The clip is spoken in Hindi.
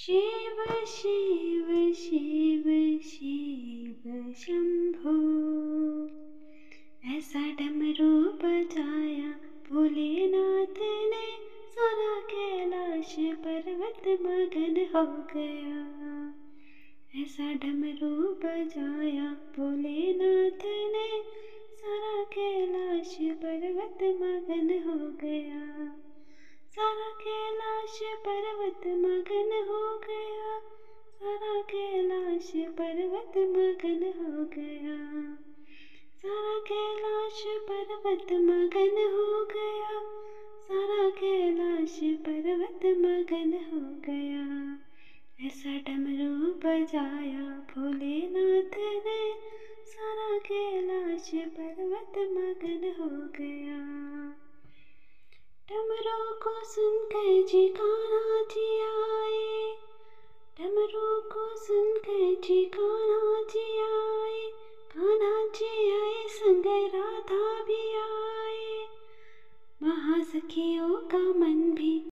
शिव शिव शिव शिव शंभो। ऐसा डमरू बजाया भोलेनाथ ने, सारा कैलाश पर्वत मगन हो गया। ऐसा डमरू बजाया भोलेनाथ ने, सारा कैलाश पर्वत मगन हो गया। सारा कैलाश पर्वत मगन हो गया। सारा कैलाश पर्वत मगन हो गया। सारा कैलाश पर्वत मगन हो गया। सारा कैलाश पर्वत मगन हो गया। ऐसा डमरू बजाया भोलेनाथ ने, सारा कैलाश पर्वत मगन हो गया। डमरू को सुनकर जी कान्हा जी आए। डमरू को सुनकर जी कान्हा जी आए। कान्हा जी आए संग राधा भी आए। महासखियों का मन भी